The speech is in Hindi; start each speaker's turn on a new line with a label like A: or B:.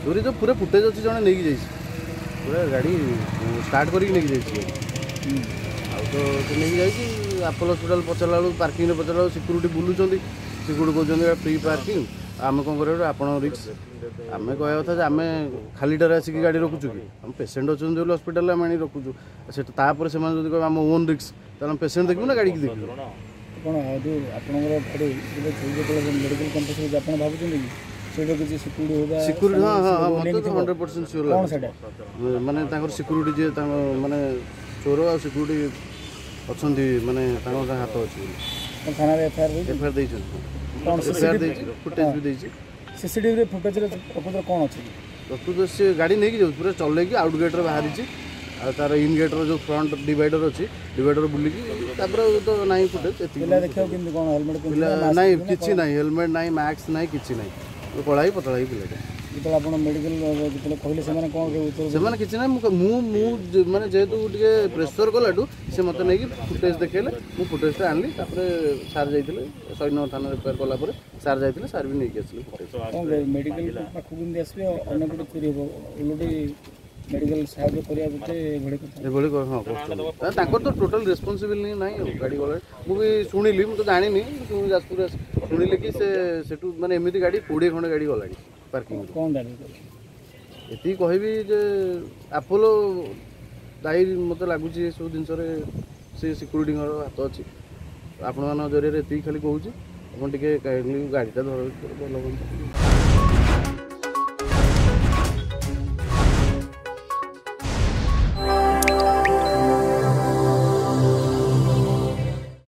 A: चोरी जो पूरा फुटेज अच्छी जड़े नहीं जाइए पूरा गाड़ी स्टार्ट करके नहीं जाइए आ तो नहीं जाइए आपोलो हस्पिटाल पचारा बेलू पार्किंग पचारा सिक्यूरीटी बुलूँ सिक्यूरीटी कहते फ्री पार्किंग आम कौन कर आप रिक्स आम कह कथा आम खालीटार आसिक गाड़ी रखुचु कि आम पेसेंट अच्छे जो हस्पिटाल आम रखुचु से कह आम ओन रिक्स तो पेसेंट देखू ना गाड़ी की देखू
B: कौन जो आपंकर मेडिकल कैंपस आप भावुँ कि
A: सिक्यूरीटी हाँ हाँ हाँ मतलब 100% सियोर माने सिक्यूरीटी जी माने चोर आ सिक्यूरीटी अच्छा माने हाथ अच्छे
B: थाना एफआईआर
A: फुटेज भी देती
B: सीसीटीवी फुटेज प्रकृत कौन अच्छे
A: प्रकृत से गाड़ी नहीं जाऊँ पूरा चलैकी आउट गेट्रे बाहरी तार इन गेट्र जो फ्रंट डिवाइडर अच्छी डिवाइडर बुलिकी तो ना फुटेज
B: देखा कौन हेलमेट
A: ना कि ना हेलमेट ना मास्क ना कि ना कला ही पतला ही पिलाटा
B: जो आप मेडिकल जो कहले से कौन
A: किसी ना माने जेहेतु टे प्रेसर कलाठू से मत नहीं फुटेज देखेले मु फुटेजटा आनली सार जाइए 109 थाना रिपेयर कलापर सार जाइए सार भी नहीं आसले
B: मेडिकल पाखक आसवे अन्न गोटे चोरी हम ओलटी मेडिकल साहय करा
A: हाँ तो टोटल रेस्पॉन्सिबल ना गाड़ी गला मुझे शुणिली मुझे जानी जाजपुर शुणिली कि सेठू माने एमती गाड़ी 20 खंडे गाड़ी गला पार्किंग
B: कौन दाबी
A: ये कहबी जे आपोलो दायी मत लगुच सब जिन से सिक्यूरीटी हाथ अच्छी आपण जरिए खाली कहूँ आप गाड़ीटा धर भल